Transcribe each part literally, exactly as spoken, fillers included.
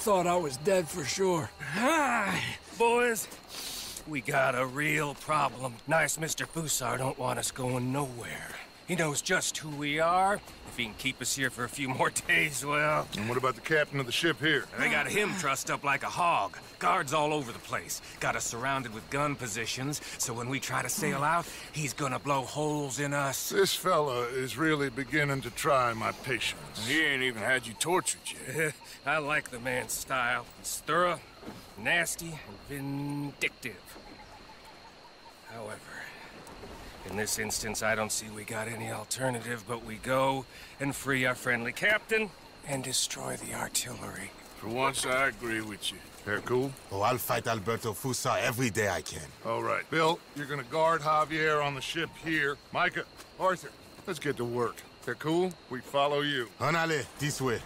thought I was dead for sure. Hi, boys. We got a real problem. Nice Mister Fusar don't want us going nowhere. He knows just who we are. If he can keep us here for a few more days, well... And what about the captain of the ship here? They got him trussed up like a hog. Guards all over the place. Got us surrounded with gun positions, so when we try to sail out, he's gonna blow holes in us. This fella is really beginning to try my patience. He ain't even had you tortured yet. I like the man's style. He's thorough, nasty, and vindictive. However, in this instance, I don't see we got any alternative, but we go and free our friendly captain and destroy the artillery. For once, I agree with you. They're cool? Oh, I'll fight Alberto Fusar every day I can. All right. Bill, you're gonna guard Javier on the ship here. Micah, Arthur, let's get to work. They're cool? We follow you. Anale, this way.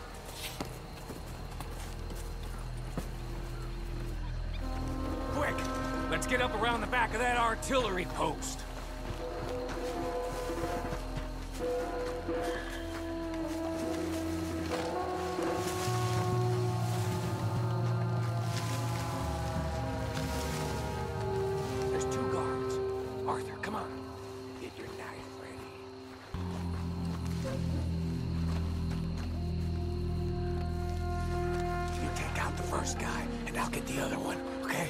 Quick! Let's get up around the back of that artillery post. There's two guards. Arthur, come on. Get your knife ready. You take out the first guy, and I'll get the other one, okay?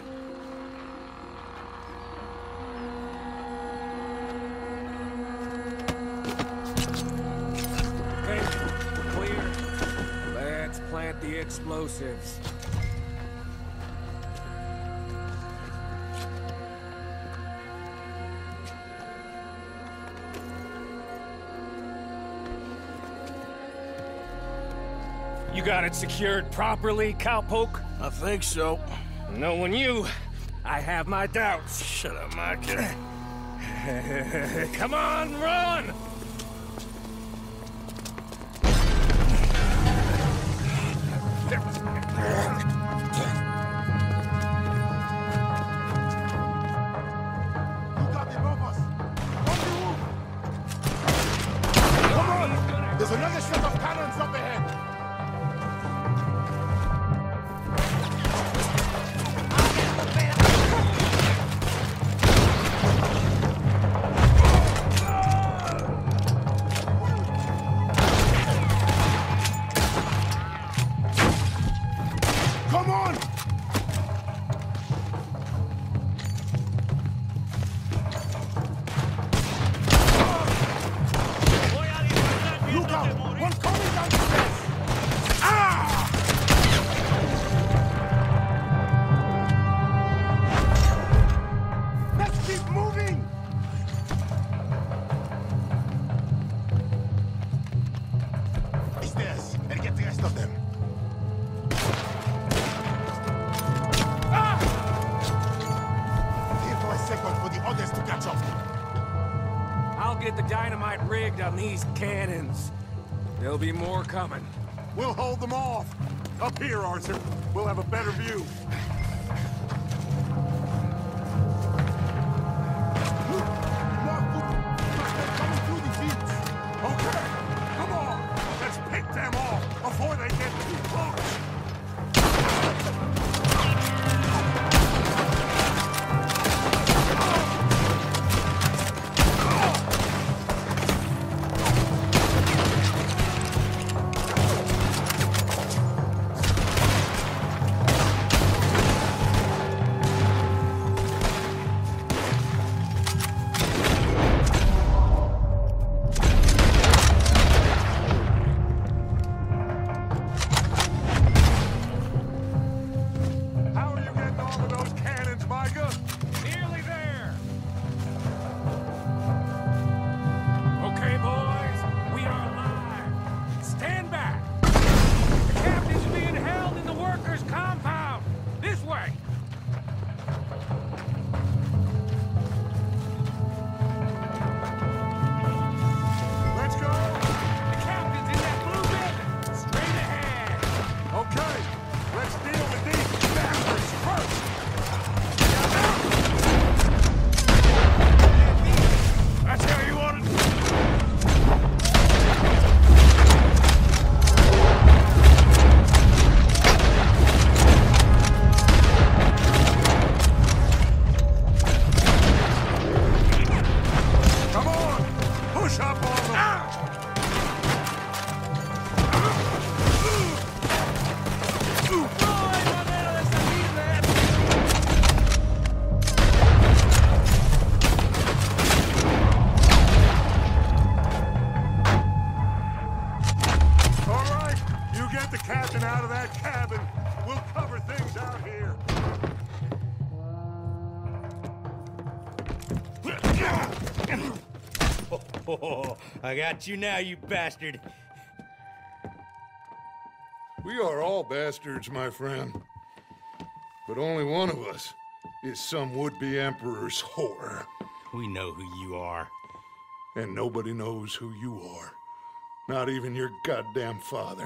Plant the explosives. You got it secured properly, cowpoke? I think so. Knowing you, I have my doubts. Shut up, Micah. Come on, run! There's another set of cannons up ahead! Come on! Look out! One coming down the stairs! Ah! Let's keep moving! Stairs, and get the rest of them. Ah! Here for a second for the others to catch up. I'll get the dynamite rigged on these cannons. There'll be more coming. We'll hold them off. Up here, Arthur. We'll have a better view. Okay, come on. Let's pick them off before they get too close. Oh, I got you now, you bastard. We are all bastards, my friend. But only one of us is some would-be emperor's whore. We know who you are. And nobody knows who you are. Not even your goddamn father.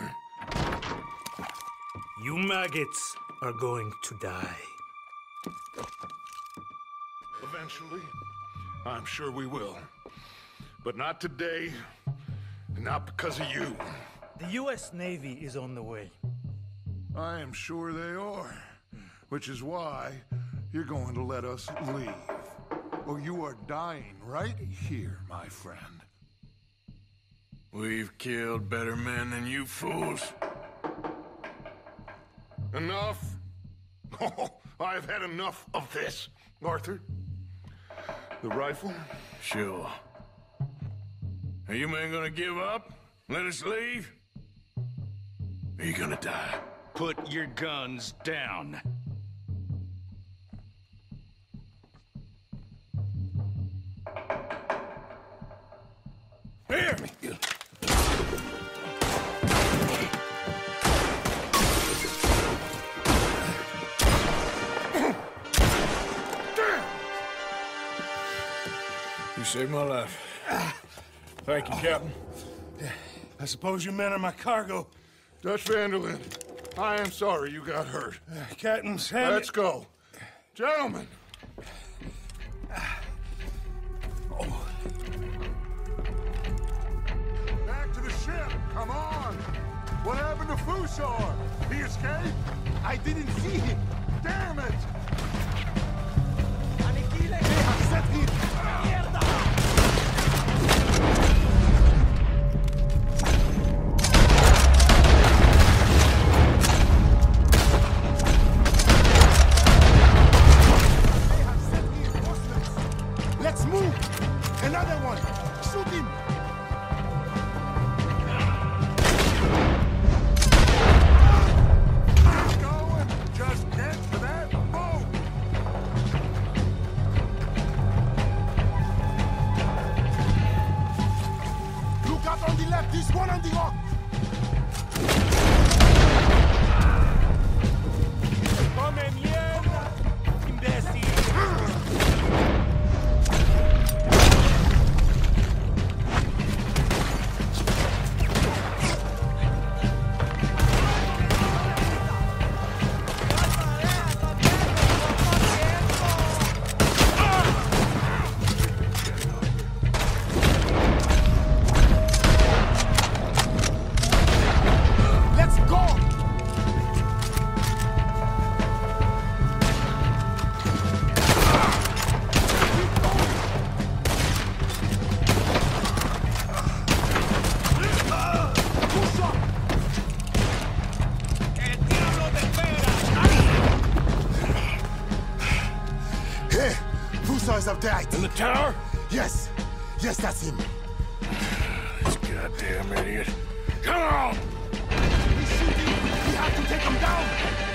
You maggots are going to die. Eventually, I'm sure we will. But not today, and not because of you. The U S Navy is on the way. I am sure they are. Which is why you're going to let us leave. Or you are dying right here, my friend. We've killed better men than you fools. Enough? Oh, I've had enough of this. Arthur, the rifle? Sure. Are you men gonna give up? Let us leave? Or are you gonna die? Put your guns down. Here! You saved my life. Thank you, Captain. I suppose you men are my cargo. Dutch Vanderlyn, I am sorry you got hurt. Uh, Captain's hand. Let's go. Gentlemen. Back to the ship. Come on. What happened to Fusar? He escaped? I didn't see him. Damn it! They have set him. They have set reinforcements. Let's move. Another one. Shoot him. Keep going. Just get to that boat. Look out on the left. There's one on the rock. Come mierda, imbécil. Let's go! Hey, Fusar is up there. In the tower? Yes, yes, that's him. This goddamn idiot. Come on! He's shooting. We have to take him down.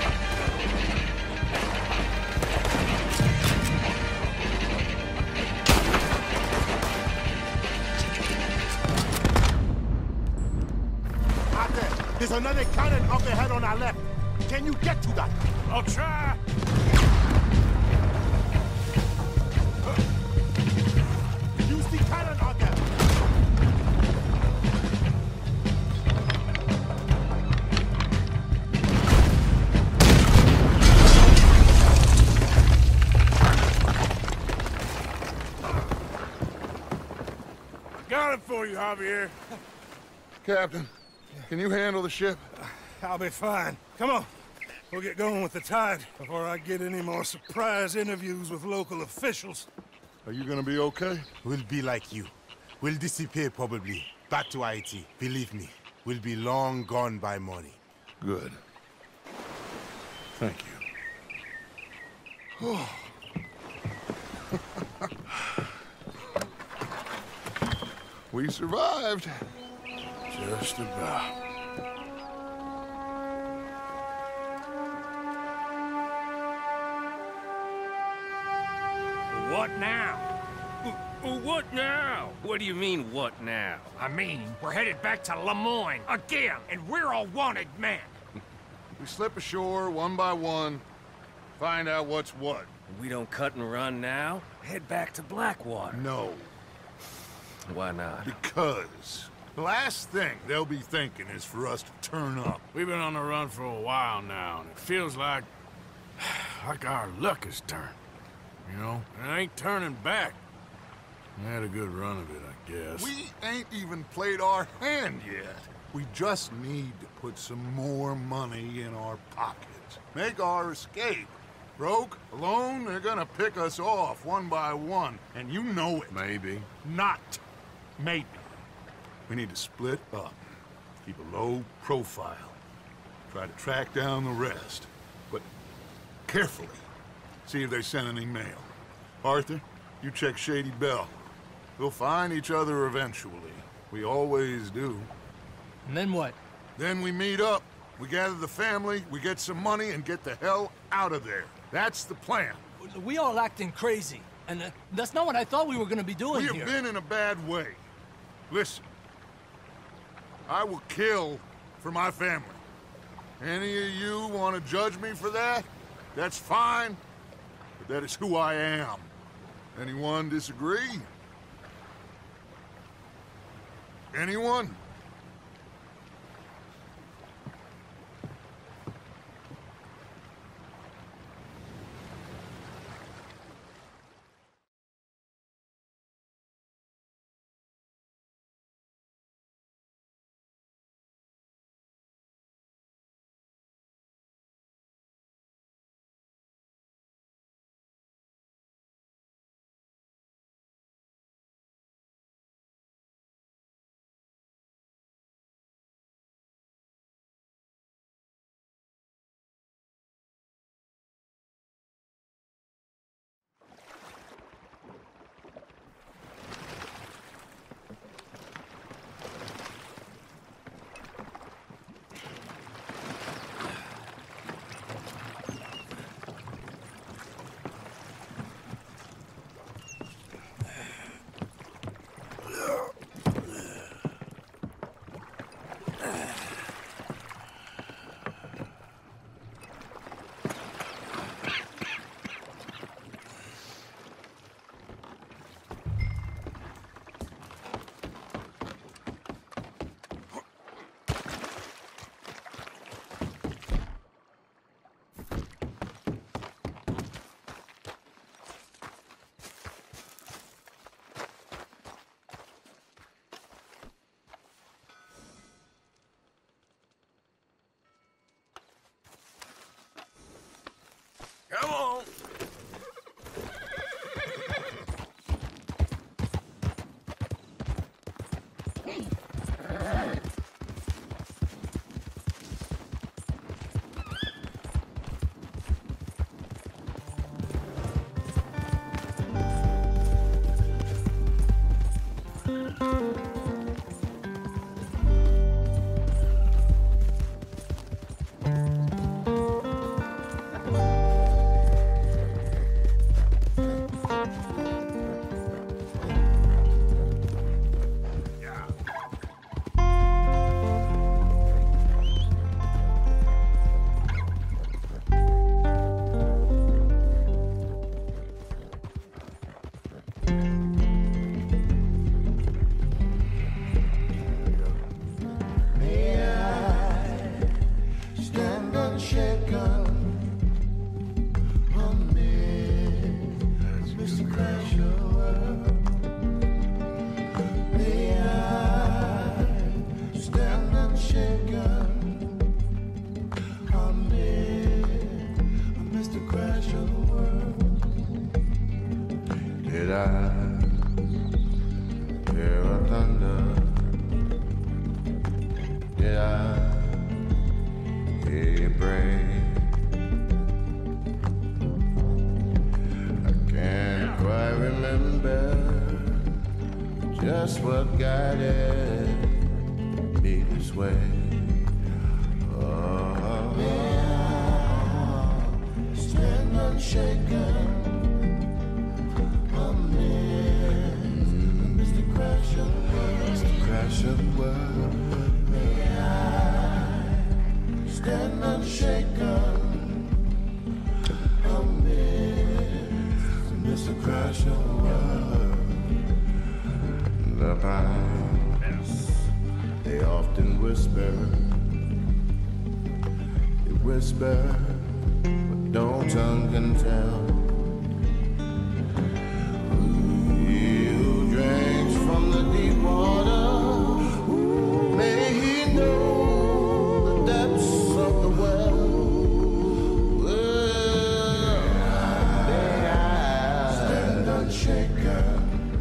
Out there, there's another cannon up ahead on our left. Can you get to that? I'll try! Use the cannon out there. Got it for you, Javier. Captain, can you handle the ship? I'll be fine. Come on. We'll get going with the tide before I get any more surprise interviews with local officials. Are you gonna be okay? We'll be like you. We'll disappear probably. Back to Haiti. Believe me, we'll be long gone by morning. Good. Thank you. We survived. Just about. What now? Well, what now? What do you mean, what now? I mean, we're headed back to Lemoyne again, and we're a wanted man. We slip ashore one by one, find out what's what. We don't cut and run now? Head back to Blackwater. No, Why not? because the last thing they'll be thinking is for us to turn up. We've been on the run for a while now, and it feels like... like our luck has turned. You know? And it ain't turning back. We had a good run of it, I guess. We ain't even played our hand yet. We just need to put some more money in our pockets. Make our escape. Broke, alone, they're gonna pick us off one by one, and you know it. Maybe. Not maybe. We need to split up. Keep a low profile. Try to track down the rest. But carefully. See if they send any mail. Arthur, you check Shady Bell. We'll find each other eventually. We always do. And then what? Then we meet up. We gather the family, we get some money, and get the hell out of there. That's the plan. We all acting crazy. And uh, that's not what I thought we were gonna be doing We have here. been in a bad way. Listen. I will kill for my family. Any of you want to judge me for that? That's fine. But that is who I am. Anyone disagree? Anyone? Come on! Just what guided me this way. Oh, yeah, stand unshaken. Amen. crash of the world. The pines, they often whisper. They whisper, but no tongue can tell. He who drinks from the deep water, may he know the depths of the well. Well, may I stand unshaken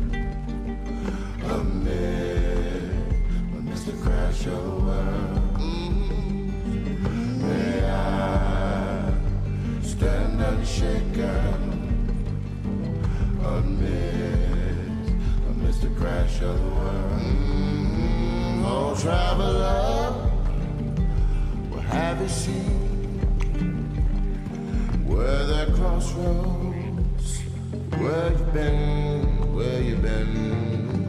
amid amidst the crash of the world. Mm-hmm. May I stand unshaken amidst amidst the crash of the world. Mm-hmm. Oh, traveler, what have you seen? Where there crossroads, where you been, where you been?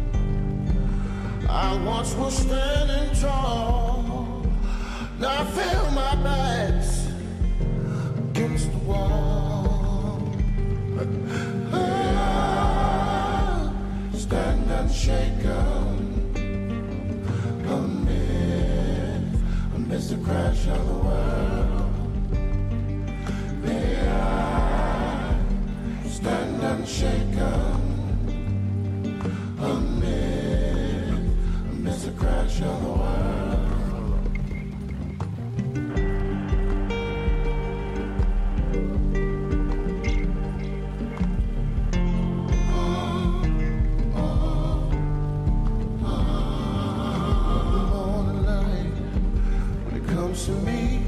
I once was standing tall, now I feel my back's against the wall. I stand unshaken amid, amidst the crash of the world. May I stand unshaken amid, amidst the crash of the world. To me,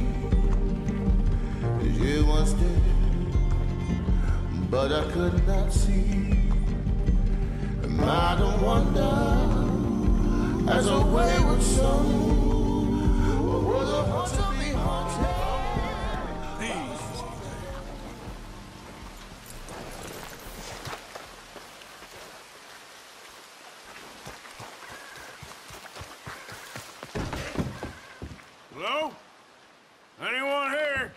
as you once did, but I could not see. And I don't wonder, as a wayward soul, or was I once to be haunted? Hello? Anyone here?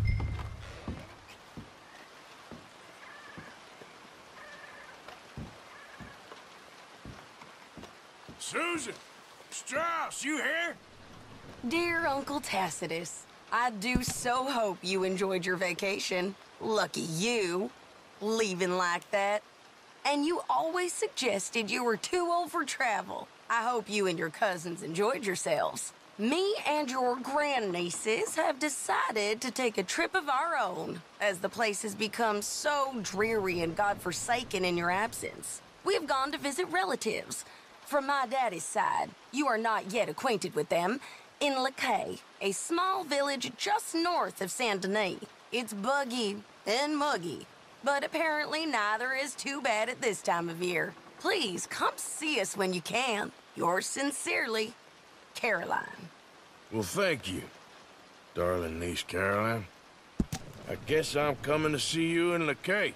Susan! Strauss, you here? Dear Uncle Tacitus, I do so hope you enjoyed your vacation. Lucky you, leaving like that. And you always suggested you were too old for travel. I hope you and your cousins enjoyed yourselves. Me and your grandnieces have decided to take a trip of our own, as the place has become so dreary and godforsaken in your absence. We have gone to visit relatives. From my daddy's side, you are not yet acquainted with them, in Lacaille, a small village just north of Saint Denis. It's buggy and muggy, but apparently neither is too bad at this time of year. Please come see us when you can. Yours sincerely, Caroline. Well, thank you, darling niece Caroline. I guess I'm coming to see you in Lacaille.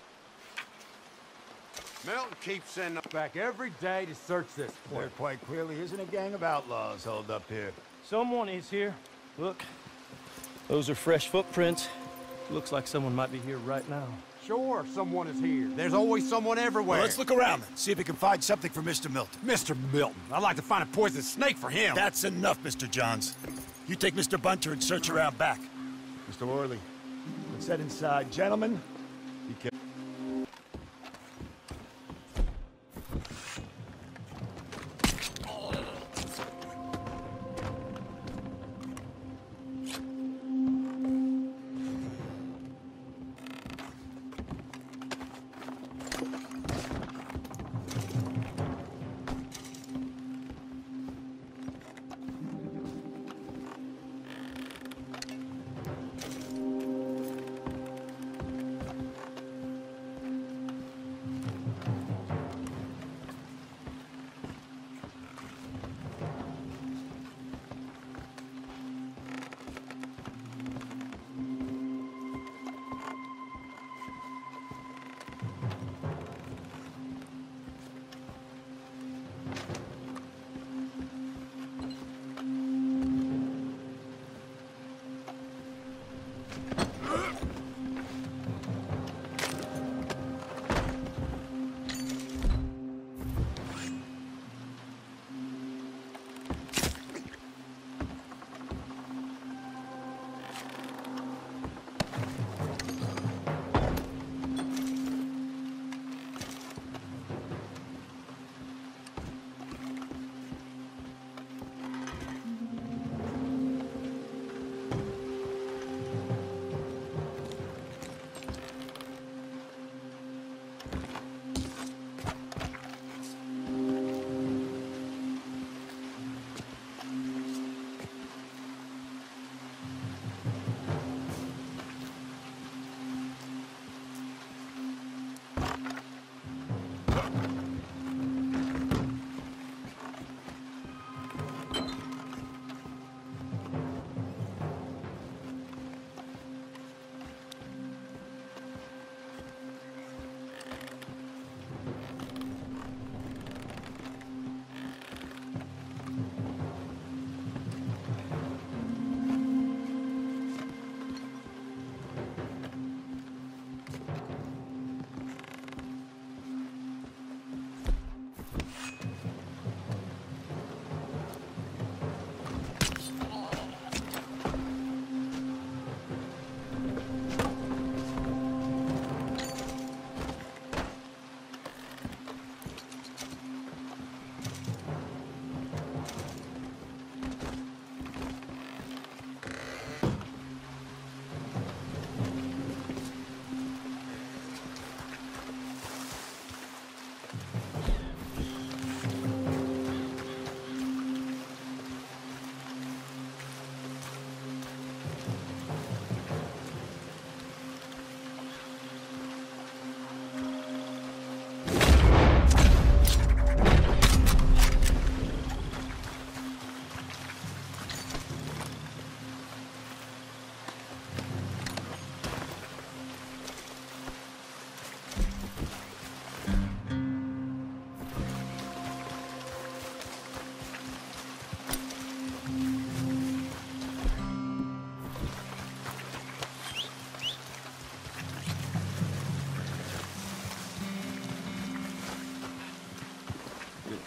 Milton keeps sending us back every day to search this place. There quite clearly isn't a gang of outlaws holed up here. Someone is here. Look, those are fresh footprints. Looks like someone might be here right now. Sure, someone is here. There's always someone everywhere. Well, let's look around then, see if we can find something for Mister Milton. Mister Milton. I'd like to find a poisonous snake for him. That's enough, Mister Johns. You take Mister Bunter and search around back. Mister Worley, let's head inside. Gentlemen, be careful.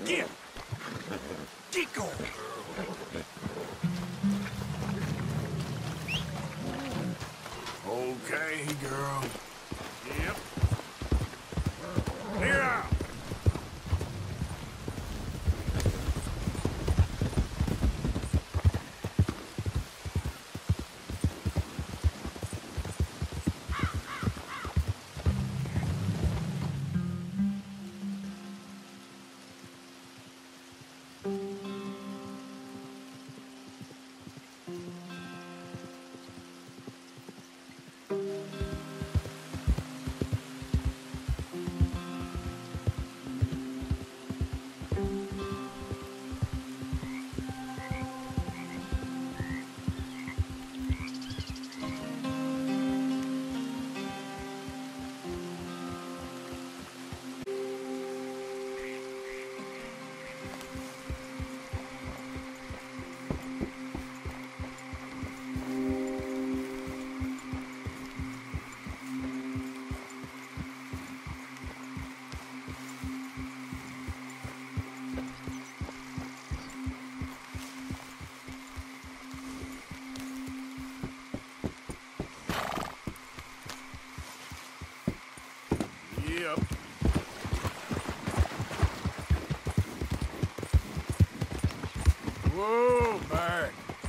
Get! Get going! Okay, girl. Yep. Clear out. Yep. Whoa, back.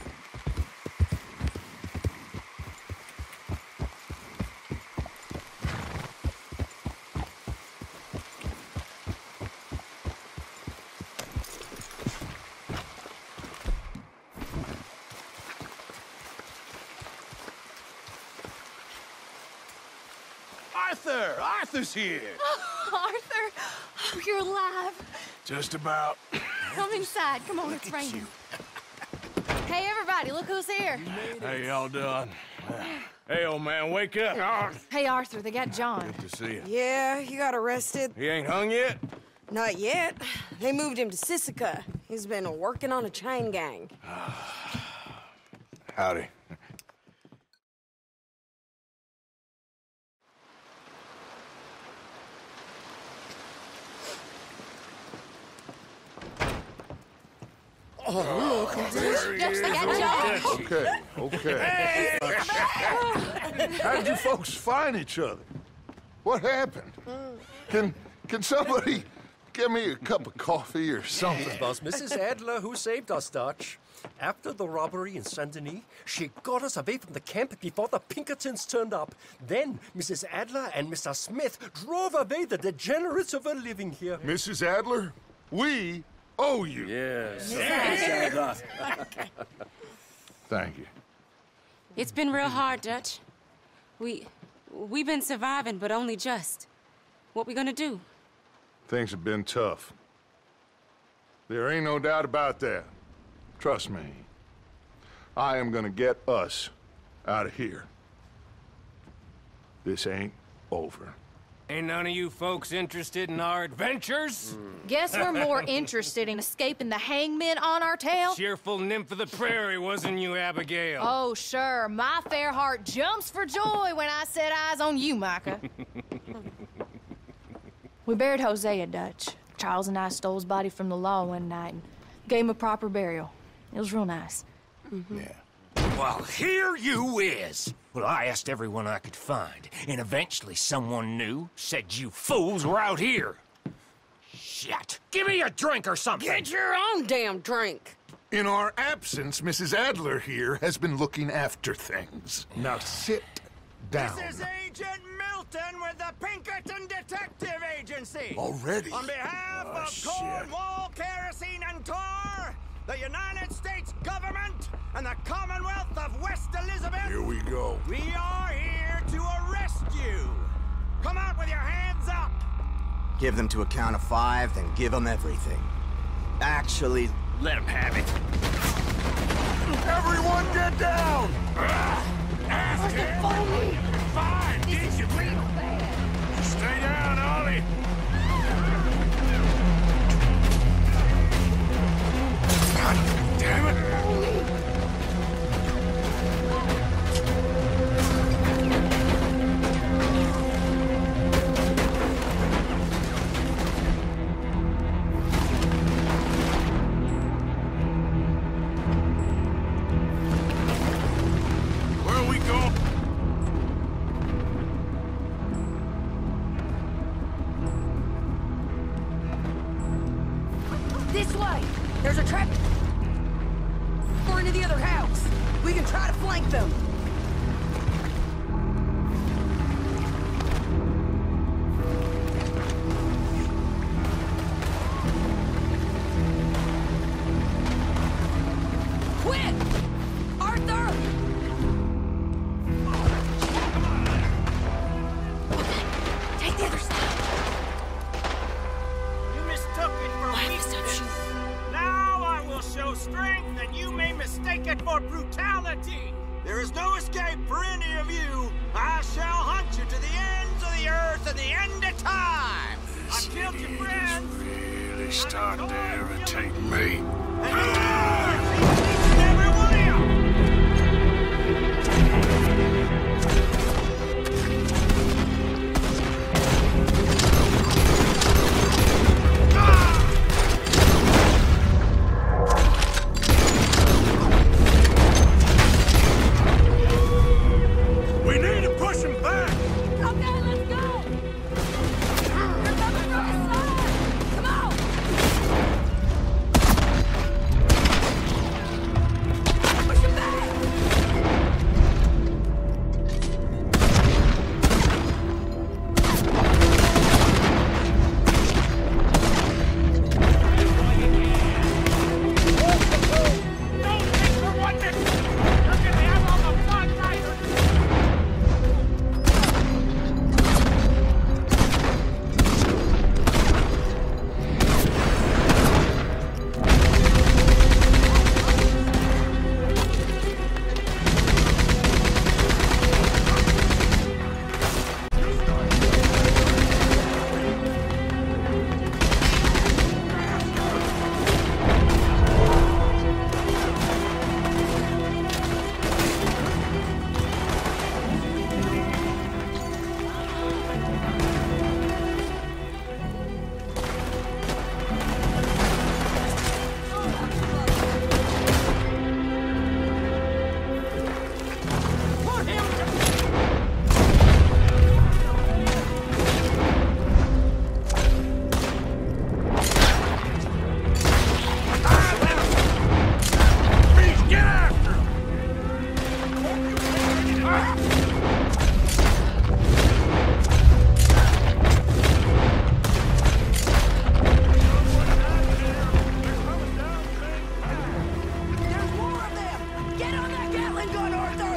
Arthur! Arthur's here! Oh, Arthur! Oh, you're alive. Just about. Come inside. Come on, it's raining. Hey, everybody, look who's here. How y'all doing? Hey, old man, wake up. Hey, Arthur, they got John. Good to see you. Yeah, he got arrested. He ain't hung yet? Not yet. They moved him to Sisika. He's been working on a chain gang. Howdy. Oh, look. There he is. They got John. Okay, okay. How did you folks find each other? What happened? Can can somebody give me a cup of coffee or something? It was Missus Adler who saved us, Dutch. After the robbery in Saint Denis, she got us away from the camp before the Pinkertons turned up. Then Missus Adler and Mister Smith drove away the degenerates who were living here. Missus Adler, we owe you. Yes. Yes. Thank you. It's been real hard, Dutch. We... we've been surviving, but only just. What we gonna do? Things have been tough. There ain't no doubt about that. Trust me. I am gonna get us out of here. This ain't over. Ain't none of you folks interested in our adventures? Guess we're more interested in escaping the hangmen on our tail. Cheerful nymph of the prairie, wasn't you, Abigail? Oh, sure. My fair heart jumps for joy when I set eyes on you, Micah. We buried Hosea, Dutch. Charles and I stole his body from the law one night and gave him a proper burial. It was real nice. Mm-hmm. Yeah. Well, here you is. Well, I asked everyone I could find, and eventually someone new said you fools were out here. Shit. Give me a drink or something. Get your own damn drink. In our absence, Missus Adler here has been looking after things. Now sit down. This is Agent Milton with the Pinkerton Detective Agency. Already? On behalf Oh, of shit. Cornwall, Kerosene, and Tar, the United States government, and the Commonwealth of West Elizabeth. Here we go. We are here to arrest you. Come out with your hands up. Give them to a count of five, then give them everything. Actually, let them have it. Everyone get down! Ask him. Fine, did you? Stay down, Ollie. God damn it. This way! There's a trap door into the other house. We can try to flank them. Quit! Arthur! Take the other side. You mistook it for weakness. Now I will show strength, and you may mistake it for brutality. There is no escape for any of you. I shall hunt you to the ends of the earth and the end of time. I killed your friends. Really starting to irritate me. Every one of you. We need to push him back! Okay, let's go! They're coming from his side! Come on! Push him back! Don't think for one minute. You're gonna have all the fun later. There's more of them! Get on that Gatling gun, Arthur!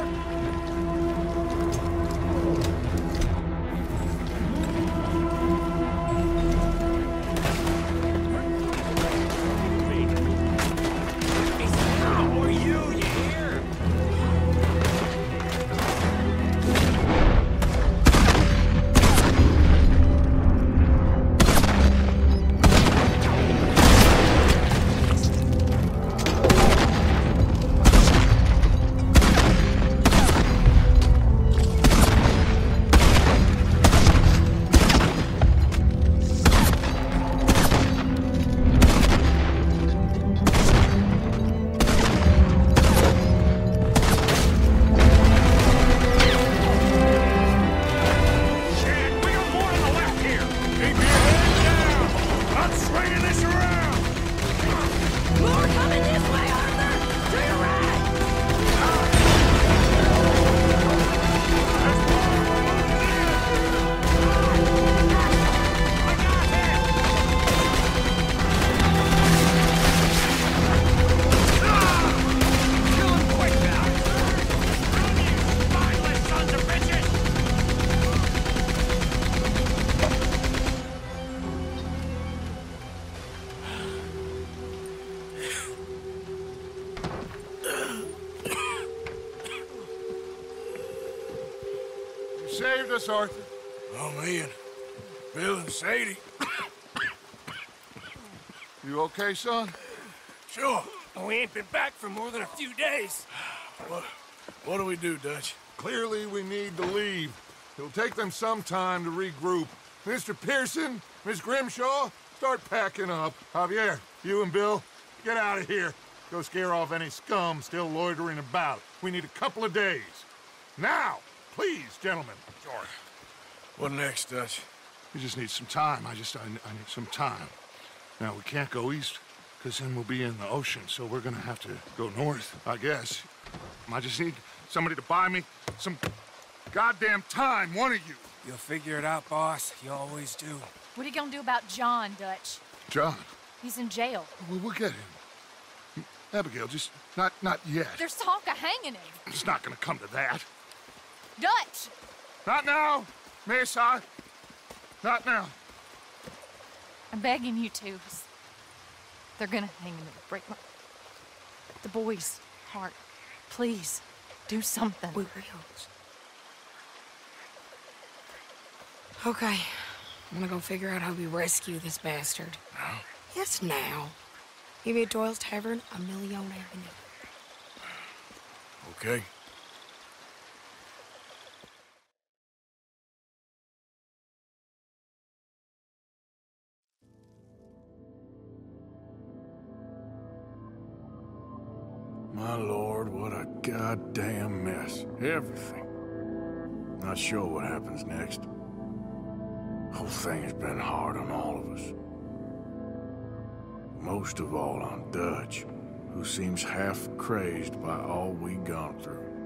How are you, you hear? Shit, we got more on the left here. Keep your head down! I'm swinging this around! More coming this way, Arthur! To your right! Kill him quick now. Run, you spineless sons of bitches. You saved us, Arthur. Oh, me and Bill and Sadie. You okay, son? Sure. We ain't been back for more than a few days. What, what do we do, Dutch? Clearly, we need to leave. It'll take them some time to regroup. Mister Pearson, Miss Grimshaw, start packing up. Javier, you and Bill, get out of here. Go scare off any scum still loitering about. We need a couple of days. Now, please, gentlemen. Sure. What next, Dutch? We just need some time. I just, I, I need some time. Now, we can't go east. because then we'll be in the ocean, so we're gonna have to go north, I guess. I just need somebody to buy me some goddamn time, one of you. You'll figure it out, boss. You always do. What are you gonna do about John, Dutch? John? He's in jail. We'll, we'll get him. Abigail, just not not yet. There's talk of hanging him. It's not gonna come to that. Dutch! Not now, Mesa. Not now. I'm begging you to. They're gonna hang him. It'll break my... The boy's heart. Please, do something. We will. Okay. I'm gonna go figure out how we rescue this bastard. Now? Yes, now. Maybe at Doyle's Tavern, a Million Avenue. Okay. My lord, what a goddamn mess. Everything. Not sure what happens next. Whole thing has been hard on all of us. Most of all on Dutch, who seems half crazed by all we gone through.